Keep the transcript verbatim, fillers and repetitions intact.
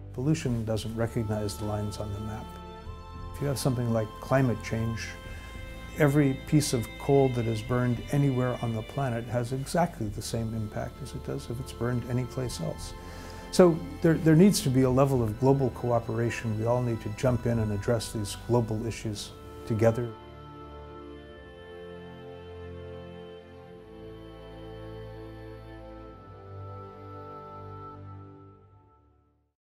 Pollution doesn't recognize the lines on the map. If you have something like climate change, every piece of coal that is burned anywhere on the planet has exactly the same impact as it does if it's burned anyplace else. So there, there needs to be a level of global cooperation. We all need to jump in and address these global issues together.